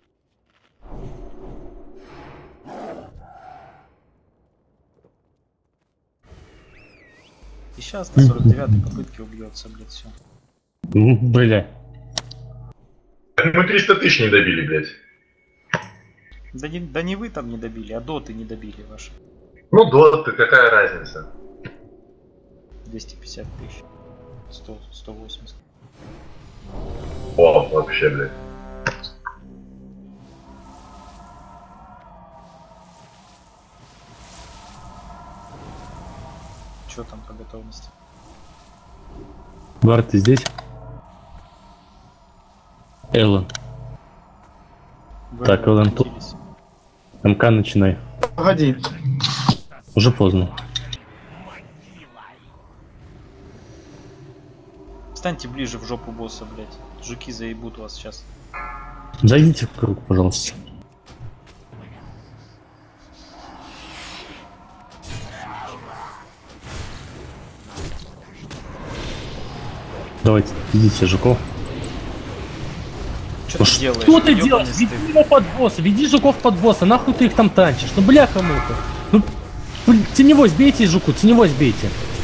И сейчас на 49-й попытке убьется, блядь, все. Бля. Мы 300 тысяч не добили, блядь. Да не вы там не добили, а доты не добили ваши. Ну, доты, какая разница? 250 тысяч. 180. О, вообще, блядь. Что там по готовности? Бар, ты здесь? Эллен. Вы так, Эллен тут. МК начинай. Погоди. Уже поздно. Встаньте ближе в жопу босса, блядь. Жуки заебут вас сейчас. Зайдите в круг, пожалуйста. Давайте, идите, жуков. Что ты делаешь? Что ты Ёбаный делаешь? стыд. Веди его под босса, веди жуков под босса, нахуй ты их там танчишь? Ну бляха-муха. Ну, блин, теневой сбейте жуку, теневой сбейте.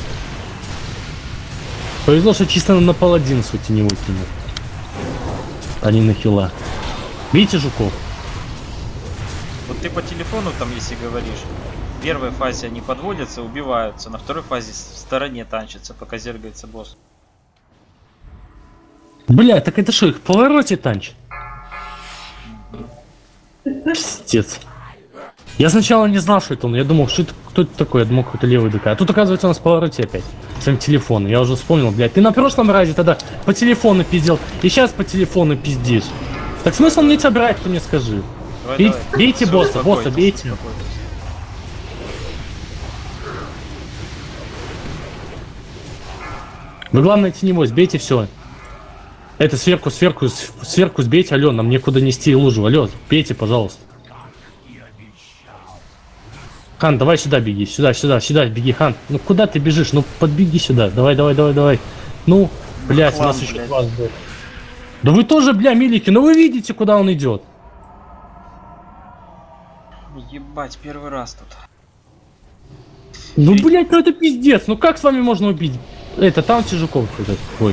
Повезло, что чисто на паладинсу теневой кинул. А не на хила. Видите жуков? Вот ты по телефону там, если говоришь, в первой фазе они подводятся, убиваются, на второй фазе в стороне танчатся, пока зергается босс. Бля, так это что, их в повороте танчит? Пиздец. Я сначала не знал, что это он. Я думал, что это кто это такой. Я думал, какой-то левый ДК. А тут, оказывается, у нас в повороте опять. Своим телефоном. Я уже вспомнил, блядь. Ты на прошлом разе тогда по телефону пиздел. И сейчас по телефону пиздишь. Так смысл мне тебя брать, ты мне скажи. Давай. Бейте Всё, босса, успокойтесь, бейте. успокойтесь. Вы главное теневой, сбейте все. Это сверху сбейте, алё, нам некуда нести лужу. Алё, бейте, пожалуйста. Хан, давай сюда беги, сюда беги, Хан. Ну куда ты бежишь? Ну подбеги сюда. Давай. Ну, блядь, у нас еще класс был. Да вы тоже, бля, милики, ну вы видите, куда он идет. Ебать, первый раз тут. Ну, блядь, ну это пиздец. Ну как с вами можно убить? Это там Чижуков этот. Ой.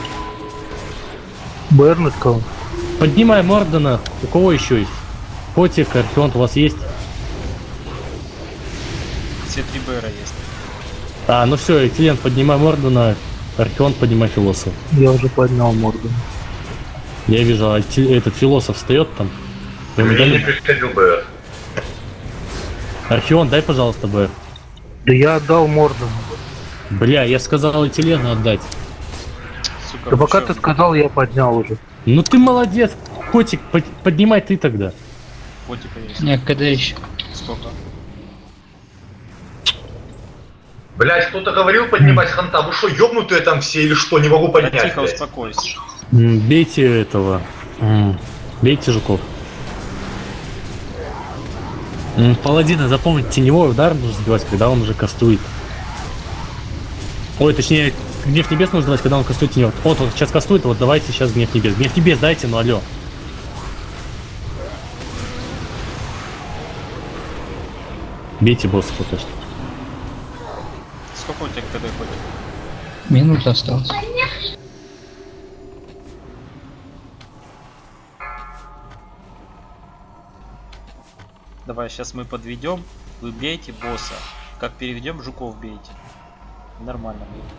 Бернет кого? Поднимай Мордена. У кого еще есть? Котик, Археон, у вас есть? Все 3 БРа есть. А, ну все, Этилен, поднимай Мордена. Археон, поднимай Философ. Я уже поднял Мордена. Я вижу, а этот Философ встает там. Я не приходил БР. Археон, дай, пожалуйста, БР. Да я отдал Мордену. Бля, я сказал Этилену отдать. Сука, Да пока ты сказал, я поднял уже. Ну ты молодец, котик, поднимай ты тогда. Котика есть. Нет, когда еще? Сколько? Блять, кто-то говорил поднимать ханта. Вы что, ёбнутые там все или что? Не могу понять. Тихо, блядь. успокойся. Бейте этого. Бейте жуков. Паладина, запомните, теневой удар нужно сбивать, когда он уже кастует. Ой, точнее, гнев небес нужно сбивать, когда он кастует теневой. Вот он сейчас кастует, вот давайте сейчас гнев небес. Гнев небес дайте, ну алло. Бейте босса пока что. Сколько у тебя КД ходит? Минута осталась. Давай, сейчас мы подведем. Вы бейте босса. Как переведем, жуков бейте. Нормально будет.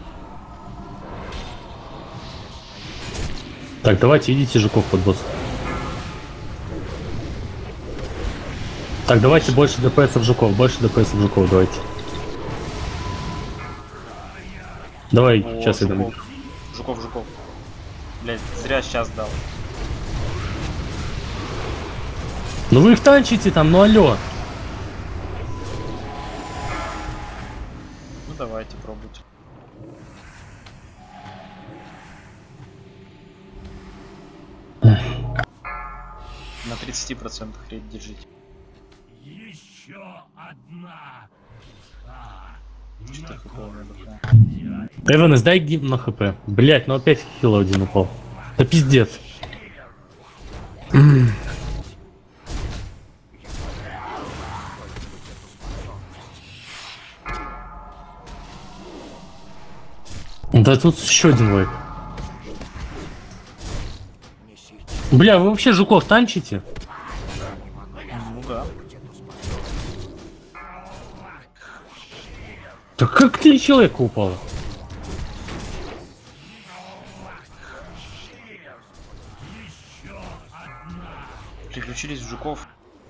Так, давайте идите жуков под босса. Так, давайте больше ДПСов жуков, давайте. Давай, О, сейчас я дам. Жуков. Блять, зря сейчас дал. Ну вы их танчите там, ну алло. Ну давайте, пробуйте. На 30% рейд держите. Еще одна. Что-то хп надо. Эванес, дай гимн на хп. Блять, ну опять хил один упал. Да пиздец. Да тут еще один вайп. Бля, вы вообще жуков танчите? Ну да. Так как 3 человека упало? Переключились в жуков.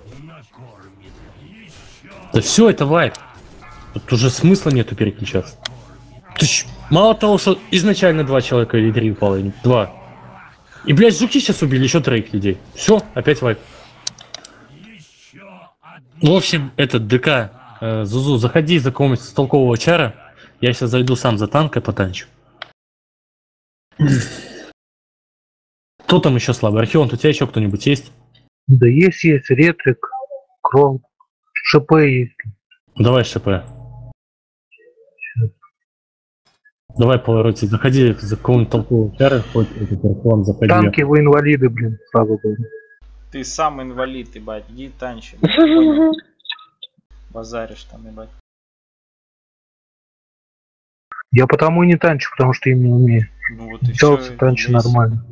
Да все, это вайп. Тут уже смысла нету переключаться. Мало того, что изначально 2 человека или 3 упало, 2. И, блядь, жуки сейчас убили еще 3 людей. Все, опять вайп. В общем, этот ДК, Зузу, заходи за какого-нибудь толкового чара. Я сейчас зайду сам за танка потанчу. Кто там еще слабый? Археон, у тебя еще кто-нибудь есть? Да есть, Ретрик, Кром, ШП есть. Давай ШП. Давай повороте, заходи за какого-нибудь толкового чара, хоть этот Археон, заходи. Танки вы инвалиды, блин, сразу говорю. Ты сам инвалид, ебать, иди танчи. Базаришь там, ебать. Я потому и не танчу, потому что им не умею. Ну вот и все. Танчу нормально.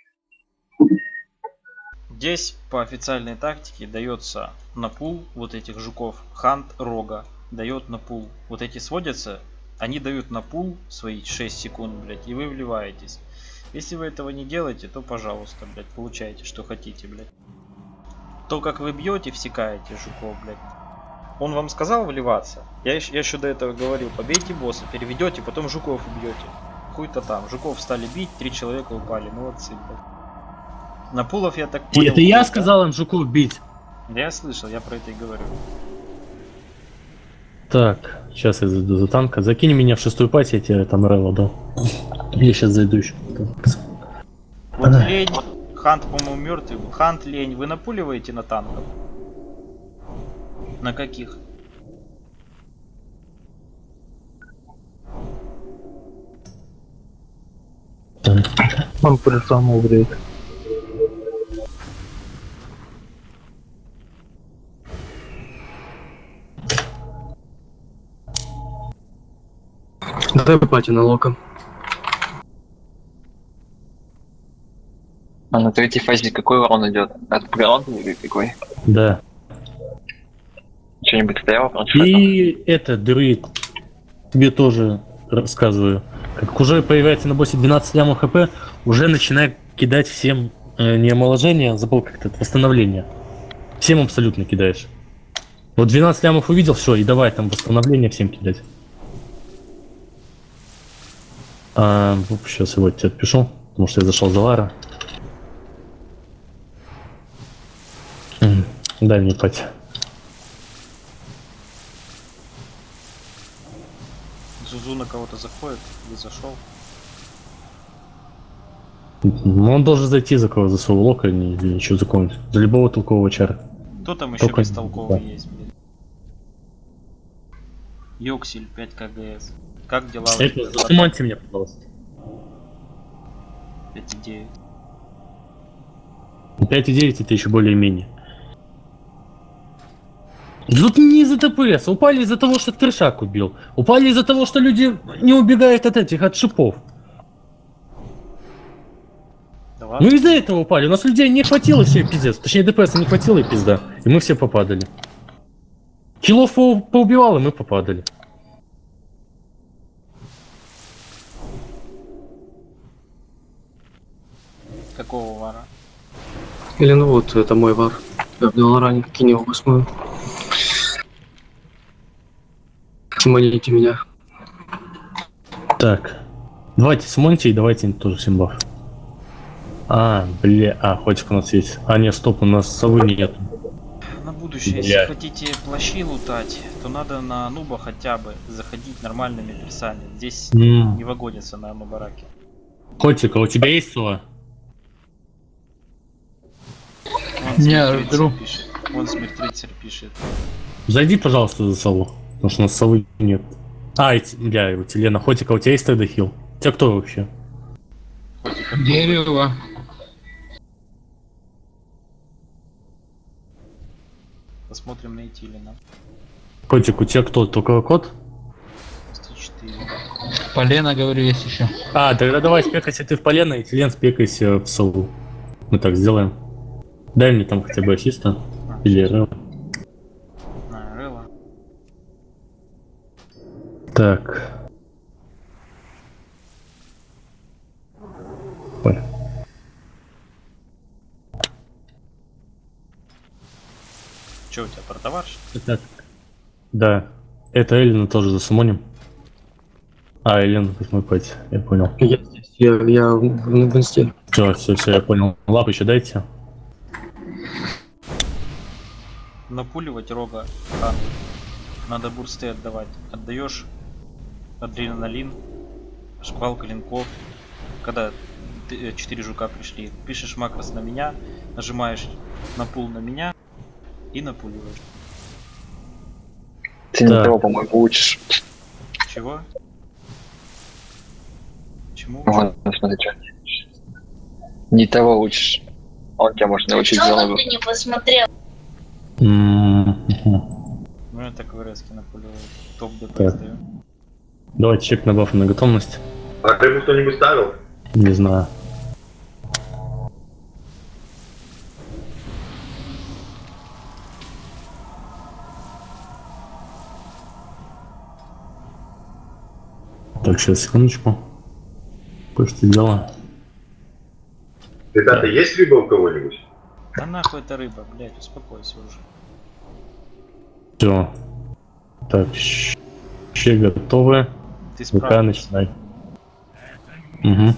Здесь по официальной тактике дается на пул вот этих жуков. Хант Рога дает на пул. Вот эти сводятся, они дают на пул свои 6 секунд, блядь, и вы вливаетесь. Если вы этого не делаете, то пожалуйста, блядь, получайте, что хотите, блядь. То, как вы бьете, всекаете жуков, блядь. Он вам сказал вливаться? Я еще до этого говорил, побейте босса, переведете, потом жуков убьете. Хуй-то там. Жуков стали бить, 3 человека упали. Молодцы, блядь. На пулов я так понял. Это я сказал им жуков бить. Я слышал, я про это и говорю. Так, сейчас я зайду за танка. Закинь меня в 6-ю пати, я тебе там рело дал. Я сейчас зайду еще. Вот лень, Хант, по-моему, мертвый. Хант, лень, вы напуливаете на танках? На каких? Он пришел убрит. Дай пати на локом. А на третьей фазе какой урон идет? От гранаты или какой? Да. Что-нибудь стояло? И это, друид, тебе тоже рассказываю. Как уже появляется на боссе 12 лямов хп, уже начинай кидать всем не омоложение, забыл как-то, восстановление. Всем абсолютно кидаешь. Вот 12 лямов увидел, все, и давай там восстановление всем кидать. Сейчас его тебе отпишу, потому что я зашел за Лара. Дай мне пать. Зузу на кого-то заходит или зашел? Ну он должен зайти за кого, за своего лока или еще за кого-нибудь. За любого толкового чара. Кто там еще бестолковый есть, блин? Йоксель 5 КГС. Как дела? Это, засуманьте меня, пожалуйста. 5,9. 5,9 это еще более-менее. Тут не из-за ТПС, упали из-за того, что трешак убил. Упали из-за того, что люди не убегают от этих, от шипов. Да ладно? Ну из-за этого упали. У нас людей не хватило, все пиздец. Точнее ДПС не хватило и пизда. И мы все попадали. Киллов поубивал, и мы попадали. Какого вара? Или ну вот, это мой вар. Я в Лоране, кинь его 8-ю. Маните меня. Так. Давайте смоньте и давайте тоже всем баф. Хотик у нас есть. Нет, стоп, у нас совы нет. На будущее, если хотите плащи лутать, то надо на нуба хотя бы заходить нормальными персами. Здесь не вагонится на нубараке. Котик, а у тебя есть сова? Вон смерть рыцарь пишет. Зайди, пожалуйста, за сову. Потому что у нас совы нет. У Телена. Хотик, а у тебя есть тогда хил? У тебя кто вообще? Дерево. Посмотрим на Этилина. Котик, у тебя кто? Только кот? 104. Полено, говорю, есть еще. Тогда давай спекайся ты в полено, и Телен спекайся в сову. Мы так сделаем. Дай мне там хотя бы ассиста. Или рыла. Рыла. Так. Ой. Че у тебя, портоварш? Так. Да. Это Эллина тоже засумоним. Эллина, 8-й пати, я понял. Я здесь, я в инсте. Все, я понял. Лап еще дайте. Напуливать рога надо бурсты отдавать. Отдаешь адреналин, шквал клинков. Когда 4 жука пришли, пишешь макрос на меня, нажимаешь на пул на меня и напуливаешь. Ты не того, по-моему, учишь. Чего? Чему? Вон, смотри, что. Не того учишь. Он тебя может научить залогу. Ты не посмотрел. Ну я так в РСке напуливаю. Топ ДПС даю. Давайте чек на бафы на готовность. А рыбу кто-нибудь ставил? Не знаю. Так, сейчас, секундочку. Кое-что делаю. Ребята, есть рыба у кого-нибудь? Да нахуй эта рыба, блять, успокойся уже. Все. Так, все готовы. Ты ВК справишься. начинай. Угу.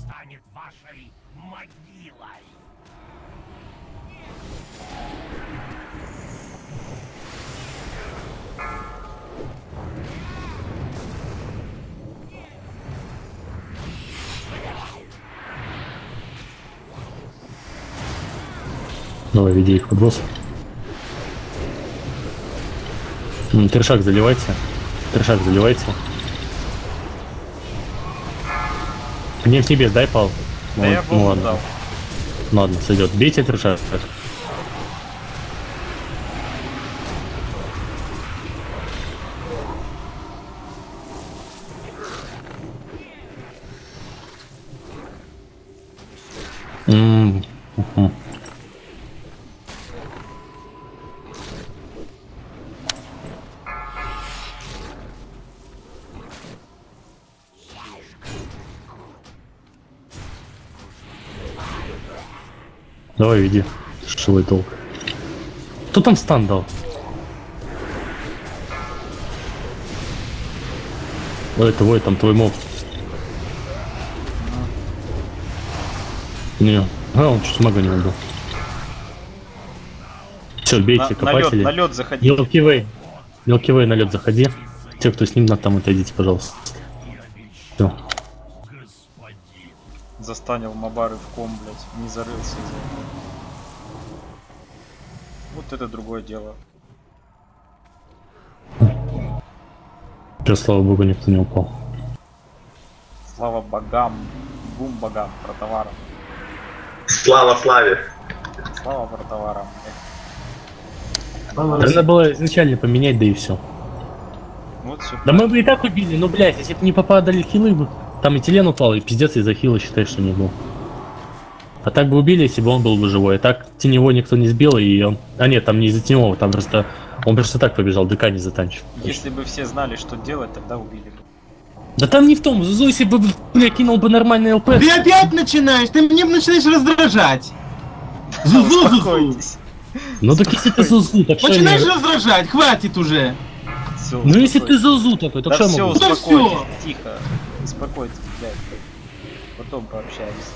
Давай, веди их под босс. Трешак заливайте. Трешак заливайте. Не в тебе, дай пал. Да я ну богу ладно. дал. Ладно, сойдет. Бейте трешак. Угу. Давай, веди. Шилый толк. Кто там стан дал? Ой, твой, там твой моб. Не, он чуть мага не убил. Все, бейте, копатели. На лед заходи. Мелкий вей на лед заходи. Те, кто с ним, там отойдите, пожалуйста. Все. Застанил мобары в ком, блять, не зарылся из-за этого. Вот это другое дело. Сейчас, слава богу, никто не упал. Слава богам, бум богам, про товаром. Слава славе. Слава про товаром. Надо было изначально поменять, да и все. Вот все. Да мы бы и так убили, но, блядь, если бы не попадали хилы бы. Там и Телен упал, и пиздец из-за хила, считай, что не был. А так бы убили, если бы он был бы живой. А так теневой никто не сбил, и он... А нет, там не из-за теневого, там просто... Он просто так побежал, ДК не затанчил. Если бы все знали, что делать, тогда убили бы. Да там не в том, Зузу, если бы, бля, кинул бы нормальный ЛП... Ты опять начинаешь, ты мне начинаешь раздражать. Зузу. Ну так если ты Зузу, так что... Начинаешь раздражать, хватит уже. Всё, ну если ты Зузу такой, так да что я могу? все, успокойтесь, тихо. Успокойтесь, блядь. Потом пообщаемся.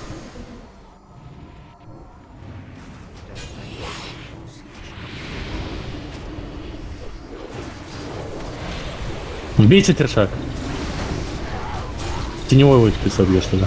Бейте трешак. Теневой войт ты собьешь туда.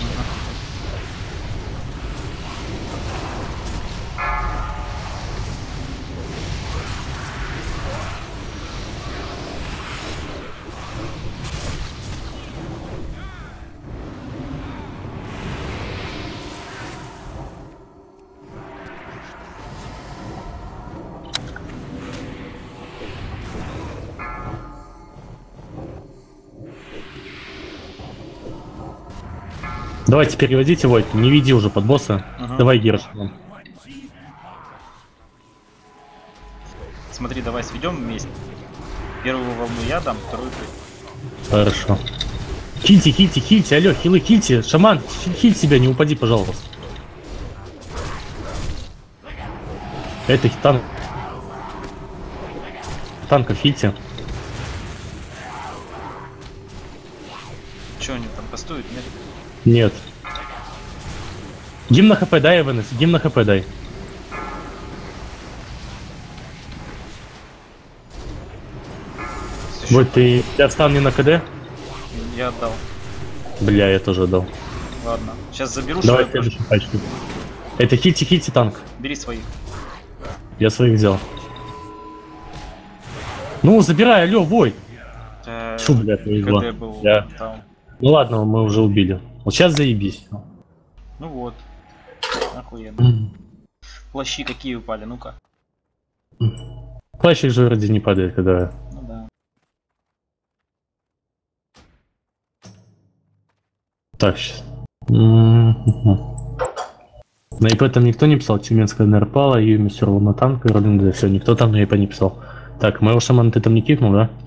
Давайте переводите Войт, не веди уже под босса. Давай Герш. Смотри, давай сведем вместе. Первую волну я дам, вторую ты. Хорошо. Хильте, алло, хилы, хильте. Шаман, хиль себя, не упади, пожалуйста. Это танк. Танка хильте. Че они там постуют, нет? Нет. Гимн на хп дай, Эвенес, гимн на хп дай. Вот ты отстал не на КД? Я отдал. Бля, я тоже отдал. Ладно, сейчас заберу. Давай следующую пачку. Это хильте танк. Бери своих. Я своих взял. Ну, забирай, алло, Вой. Фу, бля, повезло. Да. Ну ладно, мы уже убили. Вот сейчас заебись. Ну вот. Охуенно. Плащи какие упали, ну-ка. Плащик же вроде не падает, когда... Ну да. Так, сейчас. На ИП там никто не писал, Тюменская нерпала, Юми все равно на танк, все, никто там на ИП не писал. Так, моего шамана ты там не кикнул, да?